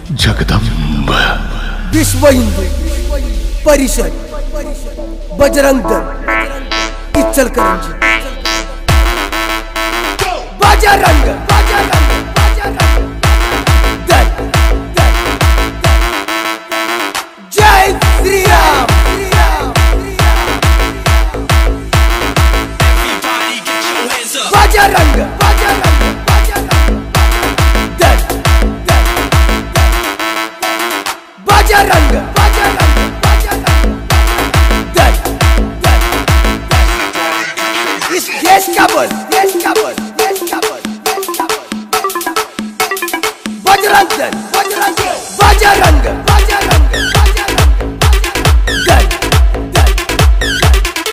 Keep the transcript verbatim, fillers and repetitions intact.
जगदंब विश्व हिंदू परिषद बजरंग दल इचलकरंजी बजरंग बजरंग दल जय श्री राम बजरंग बजरंग दल बजरंग बजरंग दल इस देश का बल देश का बल देश का बल बजरंग दल बजरंग बजरंग